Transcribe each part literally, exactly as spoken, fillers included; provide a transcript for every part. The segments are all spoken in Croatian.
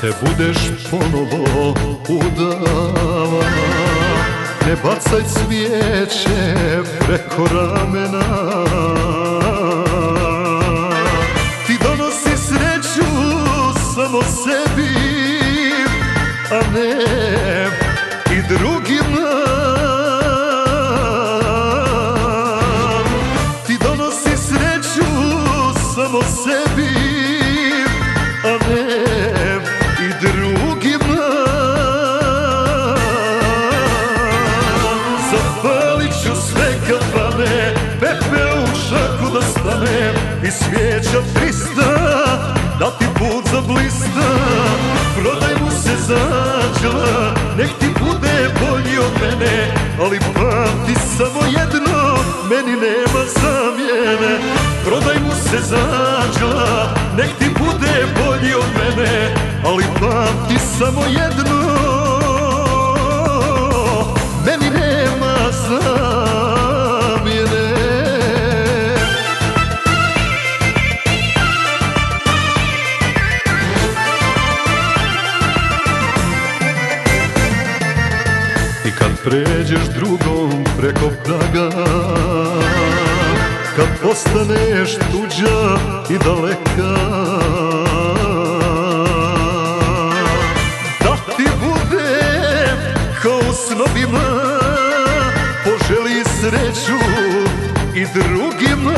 se budeš ponovo udala, ne bacaj cvijeće preko ramena. Ti donosi sreću samo sebi, a ne i drugima. Ti donosi sreću samo sebi, a ne i drugima. Zapalit ću sve kafane, pepeo u šaku da stane i svijeća trista da ti put zablista. Prodaj mu se zađela, nek ti bude bolji od mene, ali pamti samo jedno, meni nema zamjene. Prodaj mu se zađela, nek ti bude bolji od mene, ali pamti samo jedno, meni nema zamjene. I kad pređeš drugom preko praga, kad postaneš tuđa i daleka, da ti budem kao u snovima, poželi sreću i drugima.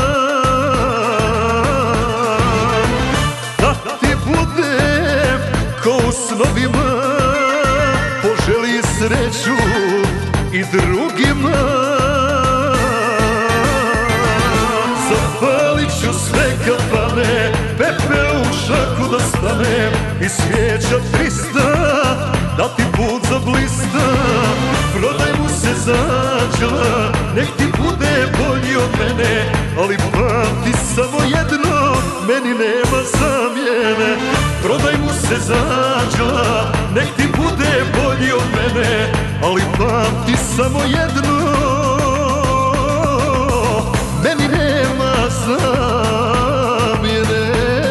Da ti budem kao u snovima, poželi sreću i drugima. Zapalit ću sve kafane, pepeo u šaku da stane i svijeća trista da ti put zablista. Prodaj mu se zađela, nek ti bude bolji od mene, ali pamti samo jedno, meni nema zamjene. Prodaj mu se zađela, nek ti bude bolji od mene, ali pamti samo jedno, meni nema zamjene.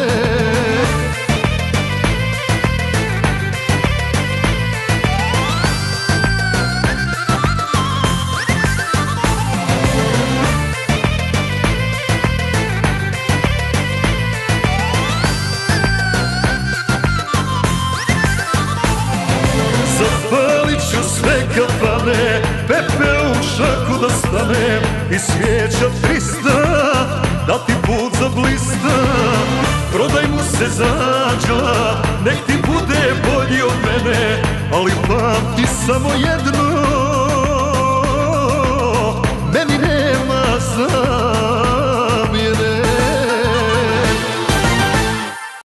Zapalit ću sve kafane, pepeo u šaku da stane i svijeća trista da ti put zablista. Prodaj mu se zađela, nek ti bude bolji od mene, ali pamti samo jedno,